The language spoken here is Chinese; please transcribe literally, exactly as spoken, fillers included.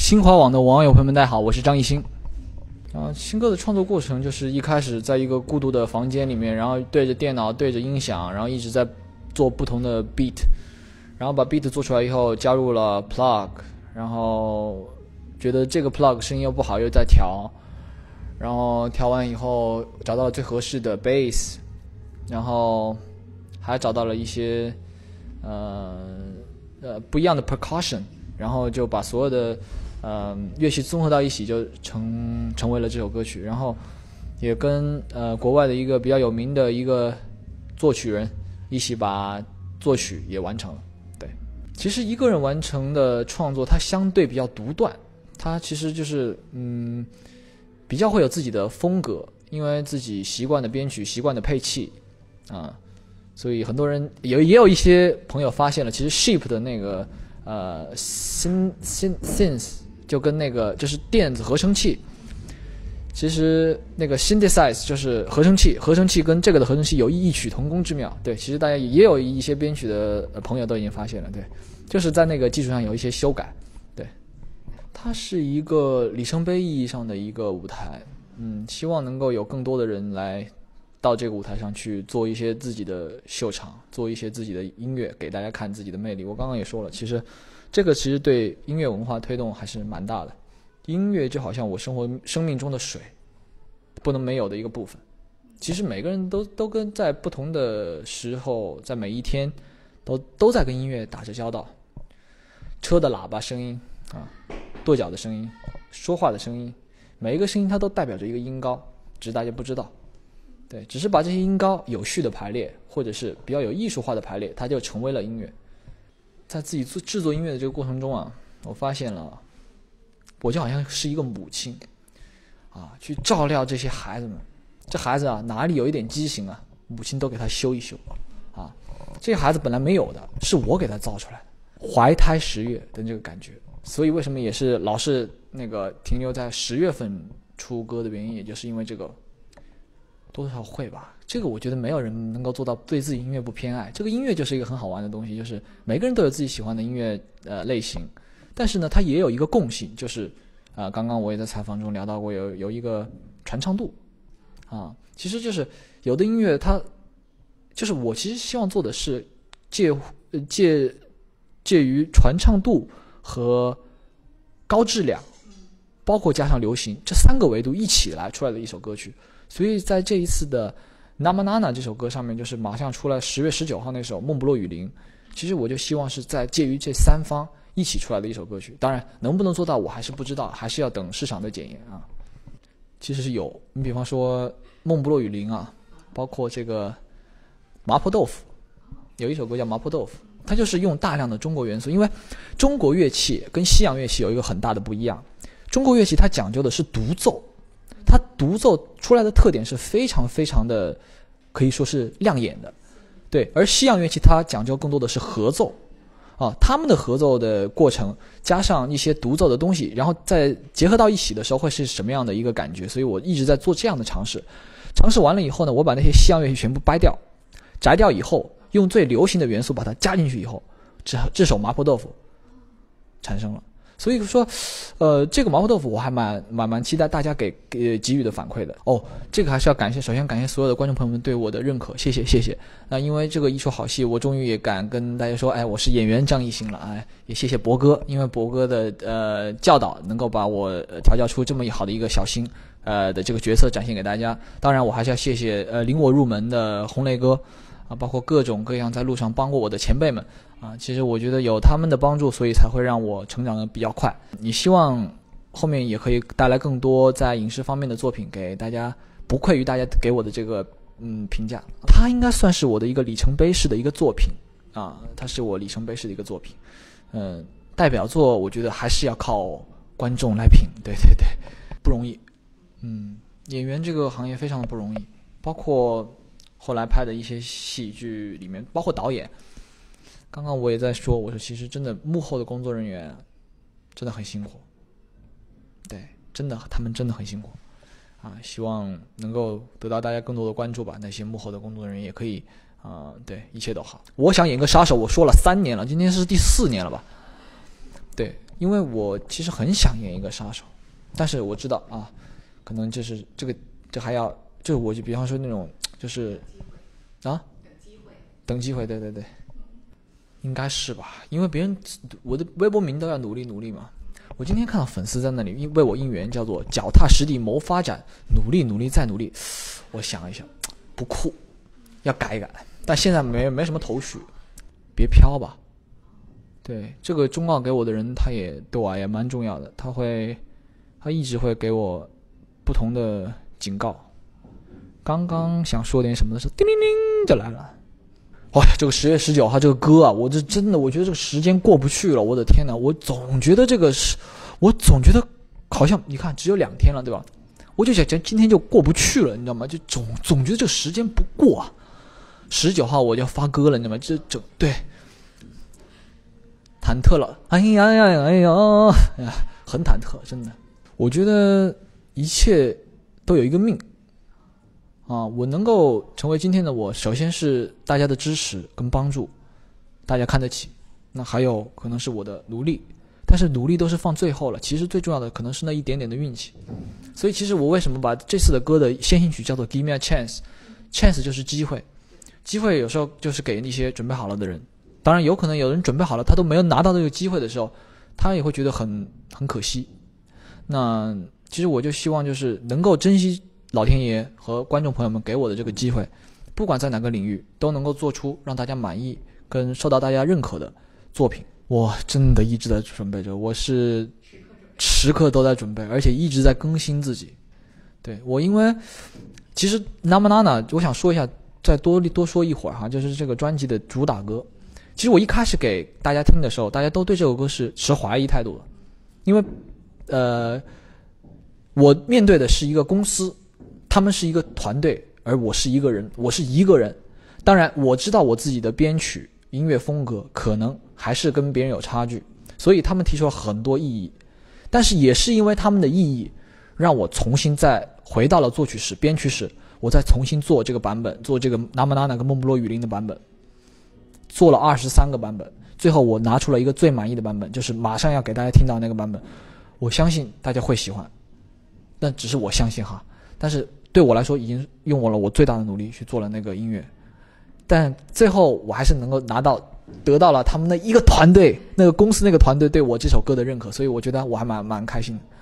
新华网的网友朋友们，大家好，我是张艺兴。啊，新歌的创作过程就是一开始在一个孤独的房间里面，然后对着电脑，对着音响，然后一直在做不同的 beat， 然后把 beat 做出来以后，加入了 plug， 然后觉得这个 plug 声音又不好，又在调，然后调完以后找到了最合适的 bass， 然后还找到了一些呃呃不一样的 percussion， 然后就把所有的呃乐器综合到一起，就成成为了这首歌曲。然后也跟呃国外的一个比较有名的一个作曲人一起把作曲也完成了。对，其实一个人完成的创作，它相对比较独断，它其实就是嗯比较会有自己的风格，因为自己习惯的编曲、习惯的配器啊，所以很多人也也有一些朋友发现了，其实 Sheep 的那个呃 Syn Syn Synth 就跟那个就是电子合成器，其实那个 synthesize 就是合成器，合成器跟这个的合成器有异曲同工之妙。对，其实大家也有一些编曲的朋友都已经发现了，对，就是在那个基础上有一些修改。对，它是一个里程碑意义上的一个舞台，嗯，希望能够有更多的人来到这个舞台上去做一些自己的秀场，做一些自己的音乐给大家看自己的魅力。我刚刚也说了，其实这个其实对音乐文化推动还是蛮大的。音乐就好像我生活生命中的水，不能没有的一个部分。其实每个人都都跟在不同的时候，在每一天都都在跟音乐打着交道。车的喇叭声音啊，跺脚的声音，说话的声音，每一个声音它都代表着一个音高，只是大家不知道。对，只是把这些音高有序的排列，或者是比较有艺术化的排列，它就成为了音乐。在自己做制作音乐的这个过程中啊，我发现了，我就好像是一个母亲啊，去照料这些孩子们。这孩子啊，哪里有一点畸形啊，母亲都给他修一修啊。这些孩子本来没有的，是我给他造出来的，怀胎十月的这个感觉。所以为什么也是老是那个停留在十月份出歌的原因，也就是因为这个。多少会吧，这个我觉得没有人能够做到对自己音乐不偏爱。这个音乐就是一个很好玩的东西，就是每个人都有自己喜欢的音乐呃类型，但是呢，它也有一个共性，就是啊、呃，刚刚我也在采访中聊到过有有一个传唱度啊，其实就是有的音乐它就是我其实希望做的是介介介于传唱度和高质量，包括加上流行这三个维度一起来出来的一首歌曲。所以在这一次的 Nama Nana 这首歌上面，就是马上出来十月十九号那首梦不落雨林，其实我就希望是在介于这三方一起出来的一首歌曲。当然能不能做到我还是不知道，还是要等市场的检验啊。其实是有，你比方说梦不落雨林啊，包括这个麻婆豆腐，有一首歌叫麻婆豆腐，它就是用大量的中国元素。因为中国乐器跟西洋乐器有一个很大的不一样，中国乐器它讲究的是独奏，它独奏出来的特点是非常非常的可以说是亮眼的，对。而西洋乐器它讲究更多的是合奏啊，他们的合奏的过程加上一些独奏的东西，然后再结合到一起的时候会是什么样的一个感觉。所以我一直在做这样的尝试，尝试完了以后呢，我把那些西洋乐器全部掰掉摘掉以后，用最流行的元素把它加进去以后，这这首麻婆豆腐产生了。所以说，呃，这个麻婆豆腐我还蛮蛮蛮期待大家给给给予的反馈的哦。这个还是要感谢，首先感谢所有的观众朋友们对我的认可，谢谢谢谢。那、呃、因为这个一出好戏，我终于也敢跟大家说，哎，我是演员张艺兴了，哎，也谢谢博哥，因为博哥的呃教导，能够把我、呃、调教出这么好的一个小新呃的这个角色展现给大家。当然，我还是要谢谢呃领我入门的红雷哥。啊，包括各种各样在路上帮过我的前辈们啊，其实我觉得有他们的帮助，所以才会让我成长的比较快。你希望后面也可以带来更多在影视方面的作品给大家，不愧于大家给我的这个嗯评价。它应该算是我的一个里程碑式的一个作品啊，它是我里程碑式的一个作品。嗯，代表作我觉得还是要靠观众来评，对对对，不容易。嗯，演员这个行业非常的不容易，包括后来拍的一些戏剧里面，包括导演，刚刚我也在说，我说其实真的幕后的工作人员真的很辛苦，对，真的他们真的很辛苦啊！希望能够得到大家更多的关注吧。那些幕后的工作人员也可以啊、呃，对，一切都好。我想演个杀手，我说了三年了，今天是第四年了吧？对， 因为我其实很想演一个杀手，但是我知道啊，可能就是这个这还要就是我就比方说那种就是啊等机会，等机会，对对对，应该是吧？因为别人我的微博名都要努力努力嘛。我今天看到粉丝在那里为我应援，叫做脚踏实地谋发展，努力努力再努力。我想一想，不酷，要改一改。但现在没没什么头绪，别飘吧。对，这个忠告给我的人，他也对我也蛮重要的，他会，他一直会给我不同的警告。刚刚想说点什么的时候，叮铃铃就来了。哇、哦，这个十月十九号这个歌啊，我这真的，我觉得这个时间过不去了，我的天哪！我总觉得这个是，我总觉得好像你看只有两天了，对吧？我就想讲今天就过不去了，你知道吗？就总总觉得这个时间不过啊。十九号我就要发歌了，你知道吗？这整对。忐忑了，哎呀呀呀哎呀，哎呀，很忐忑，真的。我觉得一切都有一个命啊！我能够成为今天的我，首先是大家的支持跟帮助，大家看得起。那还有可能是我的努力，但是努力都是放最后了。其实最重要的可能是那一点点的运气。所以其实我为什么把这次的歌的先行曲叫做 Give Me a Chance，Chance 就是机会，机会有时候就是给那些准备好了的人。当然有可能有人准备好了，他都没有拿到这个机会的时候，他也会觉得很很可惜。那其实我就希望就是能够珍惜老天爷和观众朋友们给我的这个机会，不管在哪个领域都能够做出让大家满意跟受到大家认可的作品。我真的一直在准备着，我是时刻都在准备，而且一直在更新自己。对，我因为其实 Namanana 我想说一下，再多多说一会儿哈，就是这个专辑的主打歌。其实我一开始给大家听的时候，大家都对这首歌是持怀疑态度的，因为，呃，我面对的是一个公司，他们是一个团队，而我是一个人，我是一个人。当然，我知道我自己的编曲、音乐风格可能还是跟别人有差距，所以他们提出了很多异议。但是也是因为他们的异议，让我重新再回到了作曲室、编曲室，我再重新做这个版本，做这个 Namanana 跟梦不落雨林的版本。做了二十三个版本，最后我拿出了一个最满意的版本，就是马上要给大家听到那个版本。我相信大家会喜欢，但只是我相信哈。但是对我来说，已经用我了我最大的努力去做了那个音乐，但最后我还是能够拿到得到了他们的一个团队，那个公司那个团队对我这首歌的认可，所以我觉得我还蛮蛮开心的。